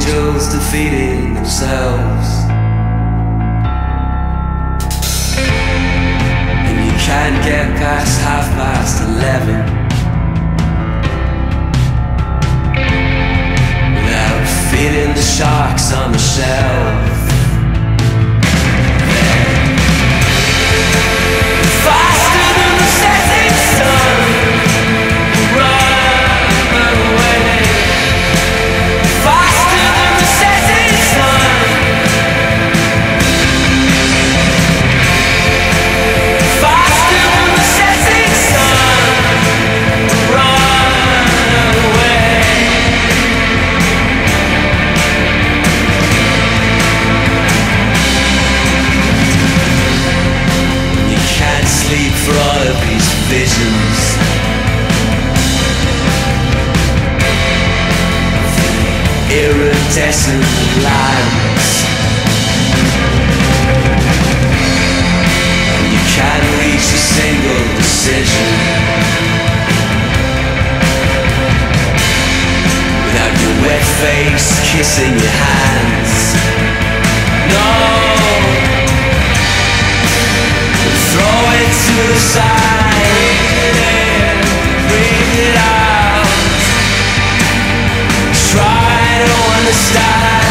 angels defeating themselves. And you can't get past 11:30 without feeding the sharks on the shelf. Faster than the setting sun, run away. Faster than the setting sun, faster than the setting sun, run away. You can't sleep for all of these visions. Iridescent lines, and you can't reach a single decision without your wet face kissing your hands. No, throw it to the side, breathe it out. Try to understand.